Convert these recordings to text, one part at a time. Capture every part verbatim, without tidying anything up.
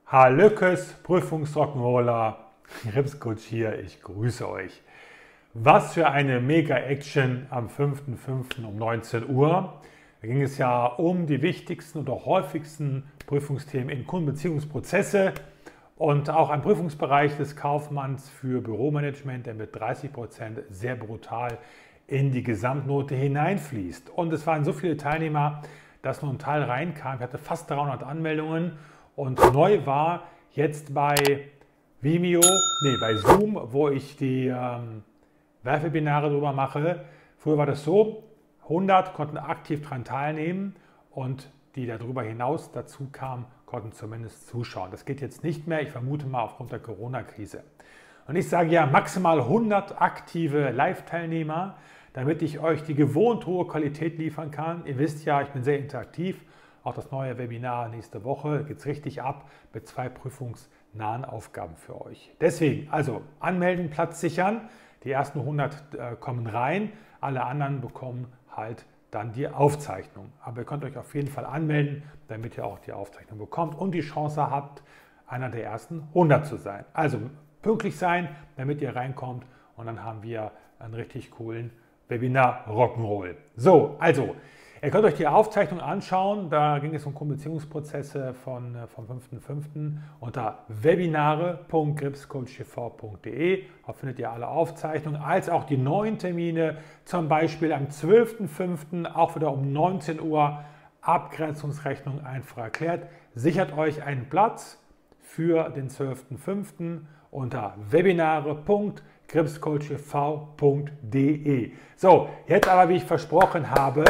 Hallöckes, Prüfungsrock'n'Roller, Gripscoach hier, ich grüße euch. Was für eine Mega-Action am fünften fünften um neunzehn Uhr. Da ging es ja um die wichtigsten und auch häufigsten Prüfungsthemen in Kundenbeziehungsprozesse und auch ein Prüfungsbereich des Kaufmanns für Büromanagement, der mit dreißig Prozent sehr brutal in die Gesamtnote hineinfließt. Und es waren so viele Teilnehmer, dass nur ein Teil reinkam. Ich hatte fast dreihundert Anmeldungen. Und neu war jetzt bei Vimeo, nee, bei Zoom, wo ich die ähm, Webinare drüber mache. Früher war das so, hundert konnten aktiv daran teilnehmen und die darüber hinaus dazu kamen, konnten zumindest zuschauen. Das geht jetzt nicht mehr, ich vermute mal aufgrund der Corona-Krise. Und ich sage ja maximal hundert aktive Live-Teilnehmer, damit ich euch die gewohnt hohe Qualität liefern kann. Ihr wisst ja, ich bin sehr interaktiv. Auch das neue Webinar nächste Woche geht es richtig ab mit zwei prüfungsnahen Aufgaben für euch. Deswegen, also anmelden, Platz sichern. Die ersten hundert äh, kommen rein, alle anderen bekommen halt dann die Aufzeichnung. Aber ihr könnt euch auf jeden Fall anmelden, damit ihr auch die Aufzeichnung bekommt und die Chance habt, einer der ersten hundert zu sein. Also pünktlich sein, damit ihr reinkommt und dann haben wir einen richtig coolen Webinar Rock'n'Roll. So, also ihr könnt euch die Aufzeichnung anschauen, da ging es um Kundenbeziehungsprozesse von, vom fünften fünften unter webinare punkt gripscoach t v punkt de. Da findet ihr alle Aufzeichnungen, als auch die neuen Termine, zum Beispiel am zwölften fünften auch wieder um neunzehn Uhr, Abgrenzungsrechnung einfach erklärt. Sichert euch einen Platz für den zwölften fünften unter webinare punkt gripscoach t v punkt de. So, jetzt aber, wie ich versprochen habe,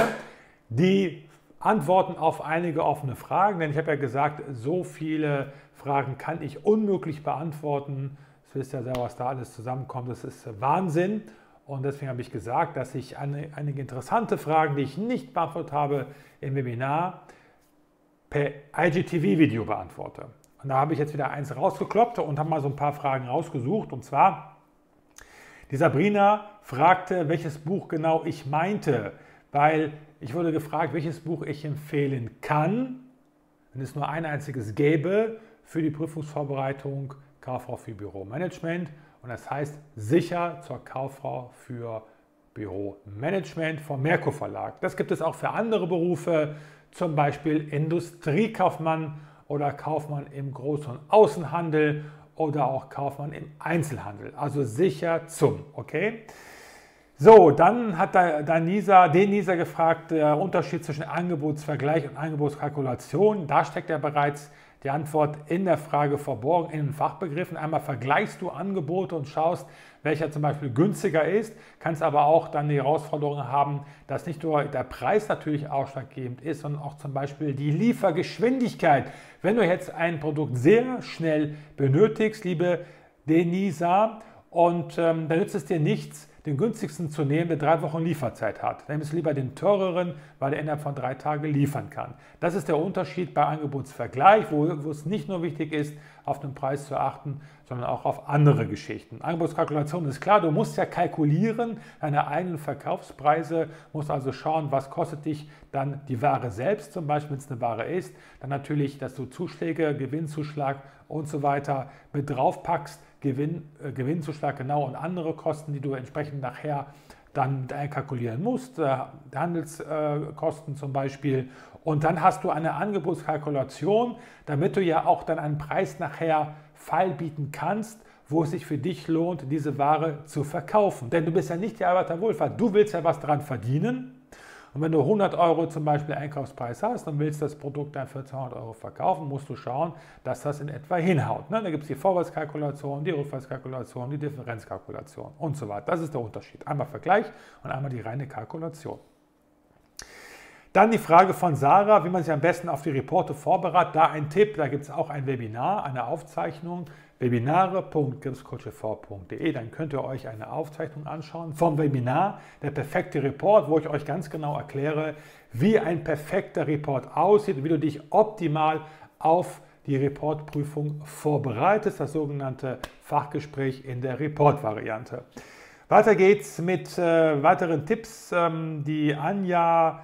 die Antworten auf einige offene Fragen, denn ich habe ja gesagt, so viele Fragen kann ich unmöglich beantworten. Das wisst ihr ja selber, was da alles zusammenkommt, das ist Wahnsinn. Und deswegen habe ich gesagt, dass ich eine, einige interessante Fragen, die ich nicht beantwortet habe im Webinar, per I G T V-Video beantworte. Und da habe ich jetzt wieder eins rausgekloppt und habe mal so ein paar Fragen rausgesucht. Und zwar, die Sabrina fragte, welches Buch genau ich meinte, weil ich wurde gefragt, welches Buch ich empfehlen kann, wenn es nur ein einziges gäbe für die Prüfungsvorbereitung Kauffrau für Büromanagement. Und das heißt sicher zur Kauffrau für Büromanagement vom Merkur Verlag. Das gibt es auch für andere Berufe, zum Beispiel Industriekaufmann oder Kaufmann im Groß- und Außenhandel oder auch Kaufmann im Einzelhandel. Also sicher zum, okay? So, dann hat der Denisa, Denisa gefragt, der Unterschied zwischen Angebotsvergleich und Angebotskalkulation. Da steckt ja bereits die Antwort in der Frage verborgen, in den Fachbegriffen. Einmal vergleichst du Angebote und schaust, welcher zum Beispiel günstiger ist, kannst aber auch dann die Herausforderung haben, dass nicht nur der Preis natürlich ausschlaggebend ist, sondern auch zum Beispiel die Liefergeschwindigkeit. Wenn du jetzt ein Produkt sehr schnell benötigst, liebe Denisa, und ähm, dann nützt es dir nichts, den günstigsten zu nehmen, der drei Wochen Lieferzeit hat. Dann nimmst du lieber den teureren, weil er innerhalb von drei Tagen liefern kann. Das ist der Unterschied bei Angebotsvergleich, wo, wo es nicht nur wichtig ist, auf den Preis zu achten, sondern auch auf andere Geschichten. Angebotskalkulation ist klar, du musst ja kalkulieren, deine eigenen Verkaufspreise, musst also schauen, was kostet dich dann die Ware selbst, zum Beispiel, wenn es eine Ware ist. Dann natürlich, dass du Zuschläge, Gewinnzuschlag und so weiter mit draufpackst, Gewinn, äh, Gewinnzuschlag genau und andere Kosten, die du entsprechend nachher dann einkalkulieren musst, äh, Handelskosten äh, zum Beispiel. Und dann hast du eine Angebotskalkulation, damit du ja auch dann einen Preis nachher feilbieten kannst, wo es sich für dich lohnt, diese Ware zu verkaufen. Denn du bist ja nicht die Arbeiter Wohlfahrt, du willst ja was daran verdienen. Und wenn du hundert Euro zum Beispiel Einkaufspreis hast und willst das Produkt dann für zweihundert Euro verkaufen, musst du schauen, dass das in etwa hinhaut. Ne? Da gibt es die Vorwärtskalkulation, die Rückwärtskalkulation, die Differenzkalkulation und so weiter. Das ist der Unterschied. Einmal Vergleich und einmal die reine Kalkulation. Dann die Frage von Sarah, wie man sich am besten auf die Reporte vorbereitet. Da ein Tipp, da gibt es auch ein Webinar, eine Aufzeichnung, webinare punkt gripscoach t v punkt de. Dann könnt ihr euch eine Aufzeichnung anschauen vom Webinar, der perfekte Report, wo ich euch ganz genau erkläre, wie ein perfekter Report aussieht und wie du dich optimal auf die Reportprüfung vorbereitest, das sogenannte Fachgespräch in der Report-Variante. Weiter geht's mit äh, weiteren Tipps. Ähm, die Anja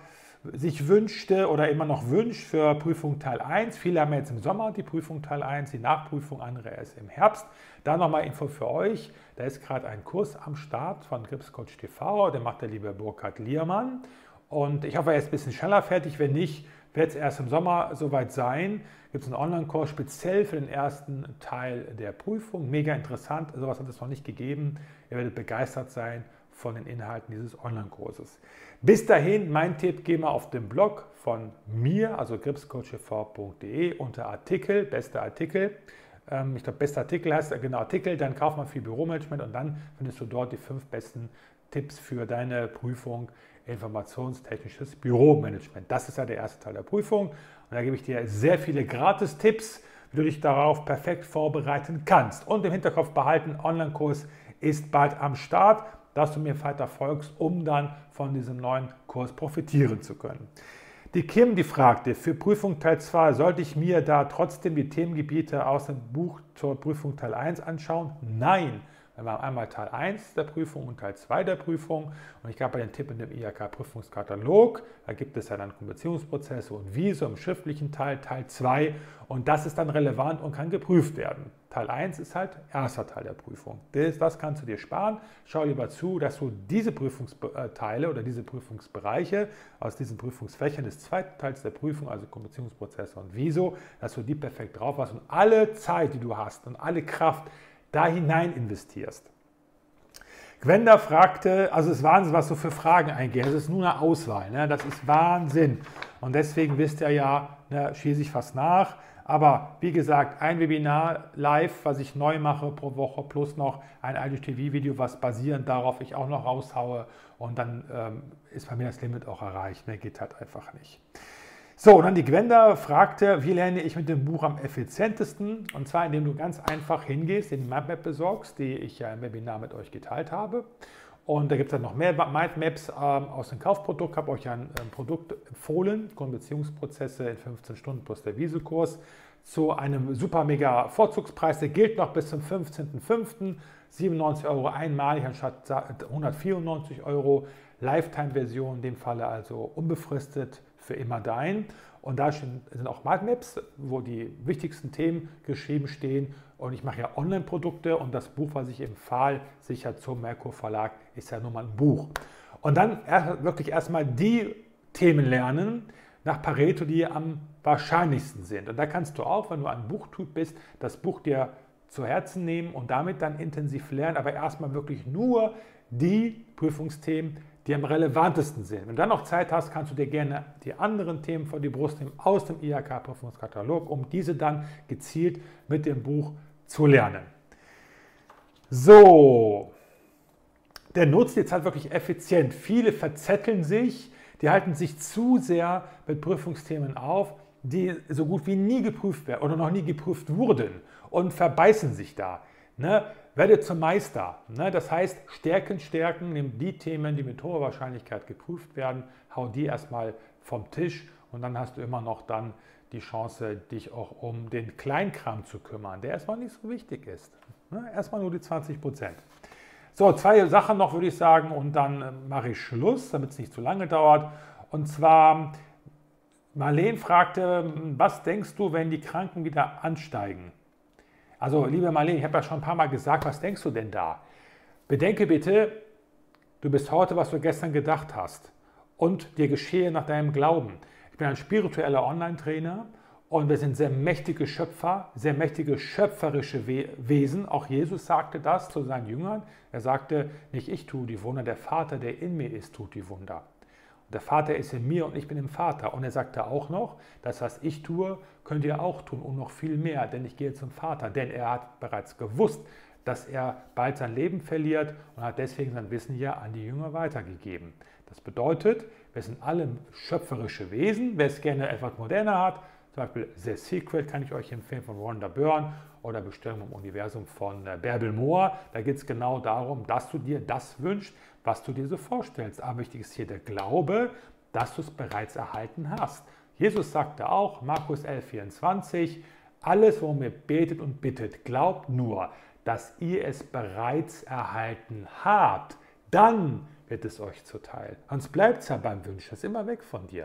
sich wünschte oder immer noch wünscht für Prüfung Teil eins. Viele haben jetzt im Sommer die Prüfung Teil eins, die Nachprüfung, andere erst im Herbst. Da nochmal Info für euch, da ist gerade ein Kurs am Start von Gripscoach T V, der macht der liebe Burkhard Liermann. Und ich hoffe, er ist ein bisschen schneller fertig, wenn nicht, wird es erst im Sommer soweit sein. Gibt es einen Online-Kurs speziell für den ersten Teil der Prüfung. Mega interessant, sowas hat es noch nicht gegeben. Ihr werdet begeistert sein von den Inhalten dieses Online-Kurses. Bis dahin, mein Tipp, geh mal auf den Blog von mir, also gripscoach t v punkt de, unter Artikel, beste Artikel. Ich glaube, beste Artikel heißt genau Artikel, dann kauf mal viel Büromanagement und dann findest du dort die fünf besten Tipps für deine Prüfung informationstechnisches Büromanagement. Das ist ja der erste Teil der Prüfung und da gebe ich dir sehr viele Gratis-Tipps, wie du dich darauf perfekt vorbereiten kannst. Und im Hinterkopf behalten, Online-Kurs ist bald am Start, dass du mir weiter folgst, um dann von diesem neuen Kurs profitieren zu können. Die Kim, die fragte, für Prüfung Teil zwei, sollte ich mir da trotzdem die Themengebiete aus dem Buch zur Prüfung Teil eins anschauen? Nein. Wir haben einmal Teil eins der Prüfung und Teil zwei der Prüfung. Und ich gab ja den Tipp in dem I H K-Prüfungskatalog. Da gibt es ja dann Konversionsprozesse und Viso im schriftlichen Teil, Teil zwei. Und das ist dann relevant und kann geprüft werden. Teil eins ist halt erster Teil der Prüfung. Das, das kannst du dir sparen. Schau lieber zu, dass du diese Prüfungsteile oder diese Prüfungsbereiche aus diesen Prüfungsfächern des zweiten Teils der Prüfung, also Konversionsprozesse und Viso, dass du die perfekt drauf hast und alle Zeit, die du hast und alle Kraft da hinein investierst. Gwenda fragte, also es ist Wahnsinn, was so für Fragen eingehen. Das ist nur eine Auswahl, ne? Das ist Wahnsinn. Und deswegen wisst ihr ja, ne, schieße ich fast nach. Aber wie gesagt, ein Webinar live, was ich neu mache pro Woche, plus noch ein I G T V-Video, was basierend darauf ich auch noch raushaue. Und dann ähm, ist bei mir das Limit auch erreicht. Ne? Geht halt einfach nicht. So, und dann die Gwenda fragte, wie lerne ich mit dem Buch am effizientesten? Und zwar, indem du ganz einfach hingehst, den Mindmap besorgst, die ich ja im Webinar mit euch geteilt habe. Und da gibt es dann noch mehr Mindmaps ähm, aus dem Kaufprodukt. Ich habe euch ein ähm, Produkt empfohlen, Kundenbeziehungsprozesse in fünfzehn Stunden plus der Viso-Kurs, zu einem super mega Vorzugspreis. Der gilt noch bis zum fünfzehnten fünften siebenundneunzig Euro einmalig anstatt hundertvierundneunzig Euro. Lifetime-Version, in dem Falle also unbefristet für immer dein. Und da sind auch Mindmaps, wo die wichtigsten Themen geschrieben stehen. Und ich mache ja Online-Produkte und das Buch, was ich empfahl, sicher zum Merkur Verlag, ist ja nur mal ein Buch. Und dann erst, wirklich erstmal die Themen lernen nach Pareto, die am wahrscheinlichsten sind. Und da kannst du auch, wenn du ein Buchtyp bist, das Buch dir zu Herzen nehmen und damit dann intensiv lernen, aber erstmal wirklich nur die Prüfungsthemen, die am relevantesten sind. Wenn du dann noch Zeit hast, kannst du dir gerne die anderen Themen vor die Brust nehmen aus dem I H K-Prüfungskatalog, um diese dann gezielt mit dem Buch zu lernen. So, der Nutzen ist halt wirklich effizient. Viele verzetteln sich, die halten sich zu sehr mit Prüfungsthemen auf, die so gut wie nie geprüft werden oder noch nie geprüft wurden und verbeißen sich da. Ne? Werde zum Meister. Ne? Das heißt, Stärken, Stärken, nimm die Themen, die mit hoher Wahrscheinlichkeit geprüft werden, hau die erstmal vom Tisch und dann hast du immer noch dann die Chance, dich auch um den Kleinkram zu kümmern, der erstmal nicht so wichtig ist. Ne? Erstmal nur die zwanzig Prozent. So, zwei Sachen noch, würde ich sagen, und dann mache ich Schluss, damit es nicht zu lange dauert. Und zwar, Marlene fragte, was denkst du, wenn die Kranken wieder ansteigen? Also, liebe Marlene, ich habe ja schon ein paar Mal gesagt, was denkst du denn da? Bedenke bitte, du bist heute, was du gestern gedacht hast und dir geschehe nach deinem Glauben. Ich bin ein spiritueller Online-Trainer und wir sind sehr mächtige Schöpfer, sehr mächtige schöpferische Wesen. Auch Jesus sagte das zu seinen Jüngern. Er sagte, nicht ich tue die Wunder, der Vater, der in mir ist, tut die Wunder. Der Vater ist in mir und ich bin im Vater. Und er sagte auch noch, das, was ich tue, könnt ihr auch tun und noch viel mehr, denn ich gehe zum Vater. Denn er hat bereits gewusst, dass er bald sein Leben verliert und hat deswegen sein Wissen ja an die Jünger weitergegeben. Das bedeutet, wir sind alle schöpferische Wesen. Wer es gerne etwas moderner hat, zum Beispiel The Secret kann ich euch empfehlen von Rhonda Byrne oder Bestimmung im Universum von Bärbel Mohr. Da geht es genau darum, dass du dir das wünschst, was du dir so vorstellst. Aber wichtig ist hier der Glaube, dass du es bereits erhalten hast. Jesus sagte auch, Markus elf vierundzwanzig, alles, worum ihr betet und bittet, glaubt nur, dass ihr es bereits erhalten habt. Dann wird es euch zuteil. Sonst bleibt es ja beim Wünschen, das ist immer weg von dir.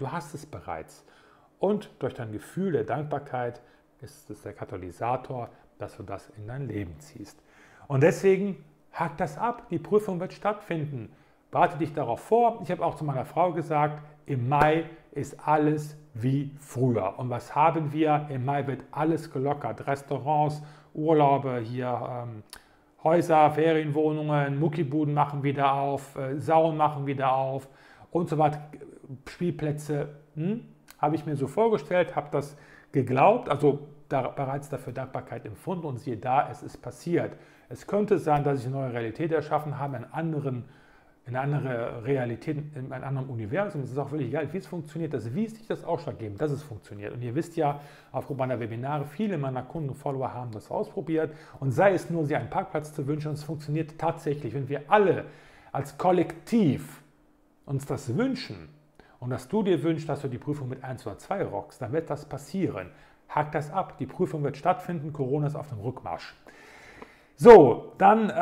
Du hast es bereits. Und durch dein Gefühl der Dankbarkeit ist es der Katalysator, dass du das in dein Leben ziehst. Und deswegen hakt das ab. Die Prüfung wird stattfinden. Bereite dich darauf vor. Ich habe auch zu meiner Frau gesagt, im Mai ist alles wie früher. Und was haben wir? Im Mai wird alles gelockert. Restaurants, Urlaube, hier ähm, Häuser, Ferienwohnungen, Muckibuden machen wieder auf, äh, Saunen machen wieder auf und so weiter. Spielplätze, hm? Habe ich mir so vorgestellt, habe das geglaubt, also da, bereits dafür Dankbarkeit empfunden und siehe da, es ist passiert. Es könnte sein, dass ich eine neue Realität erschaffen habe, einen anderen in eine andere Realität, in einem anderen Universum. Es ist auch völlig egal, wie es funktioniert. Das Wie ist nicht das Ausschlaggebende, dass es funktioniert. Und ihr wisst ja, aufgrund meiner Webinare, viele meiner Kunden und Follower haben das ausprobiert. Und sei es nur, sie einen Parkplatz zu wünschen, und es funktioniert tatsächlich. Wenn wir alle als Kollektiv uns das wünschen und dass du dir wünschst, dass du die Prüfung mit eins oder zwei rockst, dann wird das passieren. Hakt das ab. Die Prüfung wird stattfinden. Corona ist auf dem Rückmarsch. So, dann...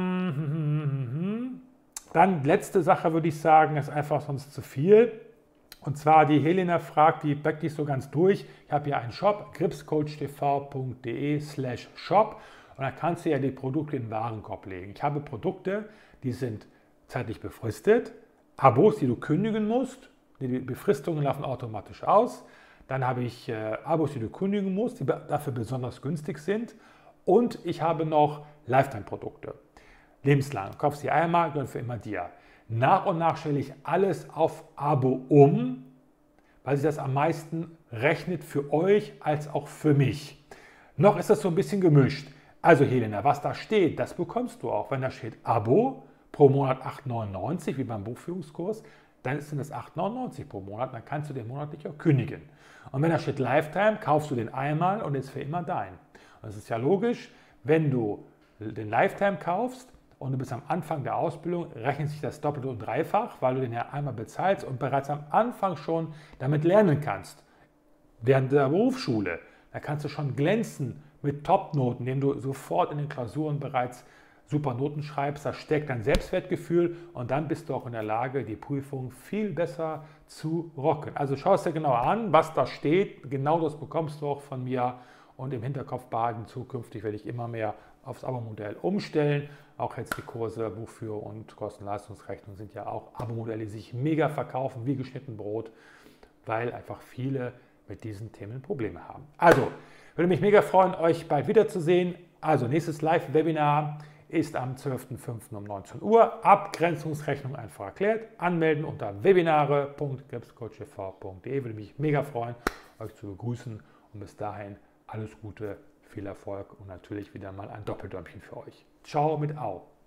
Ähm, Dann letzte Sache würde ich sagen, ist einfach sonst zu viel. Und zwar die Helena fragt, die backt nicht so ganz durch. Ich habe hier einen Shop, gripscoachtv.de slash shop und da kannst du ja die Produkte in den Warenkorb legen. Ich habe Produkte, die sind zeitlich befristet, Abos, die du kündigen musst, die Befristungen laufen automatisch aus. Dann habe ich äh, Abos, die du kündigen musst, die dafür besonders günstig sind. Und ich habe noch Lifetime-Produkte. Lebenslang. Du kaufst sie einmal, gehören für immer dir. Nach und nach stelle ich alles auf Abo um, weil sich das am meisten rechnet für euch als auch für mich. Noch ist das so ein bisschen gemischt. Also Helena, was da steht, das bekommst du auch. Wenn da steht Abo pro Monat acht neunundneunzig, wie beim Buchführungskurs, dann sind das acht neunundneunzig pro Monat, dann kannst du den monatlich auch kündigen. Und wenn da steht Lifetime, kaufst du den einmal und ist für immer dein. Und das ist ja logisch, wenn du den Lifetime kaufst, und du bist am Anfang der Ausbildung, rechnet sich das doppelt und dreifach, weil du den ja einmal bezahlst und bereits am Anfang schon damit lernen kannst. Während der Berufsschule, da kannst du schon glänzen mit Top-Noten, indem du sofort in den Klausuren bereits super Noten schreibst. Das stärkt dein Selbstwertgefühl und dann bist du auch in der Lage, die Prüfung viel besser zu rocken. Also schau es dir genau an, was da steht. Genau das bekommst du auch von mir. Und im Hinterkopf behalten, zukünftig werde ich immer mehr aufs Abo-Modell umstellen. Auch jetzt die Kurse, Buchführung und Kosten-Leistungsrechnung sind ja auch Abo-Modelle, die sich mega verkaufen wie geschnitten Brot, weil einfach viele mit diesen Themen Probleme haben. Also, würde mich mega freuen, euch bald wiederzusehen. Also, nächstes Live-Webinar ist am zwölften fünften um neunzehn Uhr. Abgrenzungsrechnung einfach erklärt. Anmelden unter webinare punkt gripscoachtv punkt de. Würde mich mega freuen, euch zu begrüßen. Und bis dahin alles Gute, viel Erfolg und natürlich wieder mal ein Doppeldäumchen für euch. Ciao mit Au.